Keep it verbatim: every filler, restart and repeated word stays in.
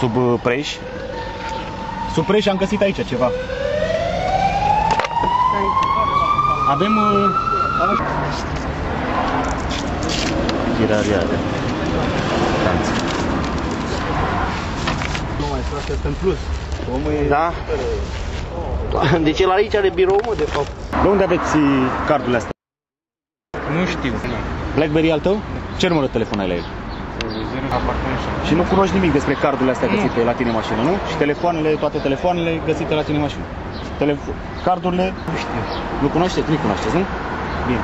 Sub uh, Preș. Sub Preș am găsit aici ceva. Avem... Uh... Tirariade. Nu mai frate, asta în plus. Omul e... Da? Deci el aici are birou, mă, de fapt. De unde aveți cardurile astea? Nu știu. BlackBerry al tău? Ce număr de telefon ai la el? Și nu cunoști nimic despre cardurile astea găsite la tine în mașină, nu? Și telefoanele, toate telefoanele găsite la tine în mașină. Telef cardurile? Nu știu. Nu cunoașteți? Nu cunoașteți, nu? Bine.